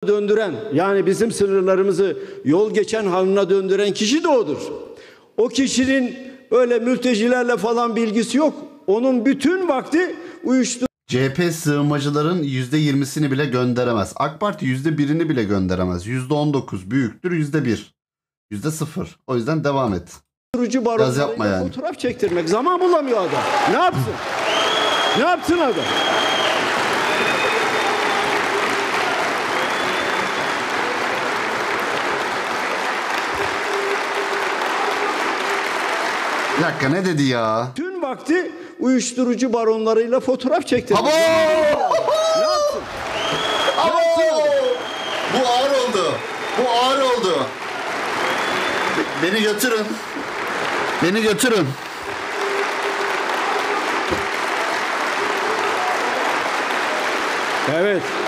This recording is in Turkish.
döndüren, yani bizim sınırlarımızı yol geçen haline döndüren kişi de odur. O kişinin öyle mültecilerle falan bilgisi yok. Onun bütün vakti uyuşturucu. CHP sığınmacıların %20'sini bile gönderemez. AK Parti %1'ini bile gönderemez. %19 büyüktür %1. %0. O yüzden devam et. Yaz yapma yani. Fotoğraf çektirmek zaman bulamıyor adam. Ne yapsın? Ne yapsın adam? Bir dakika, ne dedi ya? Tüm vakti uyuşturucu baronlarıyla fotoğraf çektirmek. Abo! Ne yapsın? Abo! Bu ağır oldu. Bu ağır oldu. Beni götürün. Beni götürün. Evet.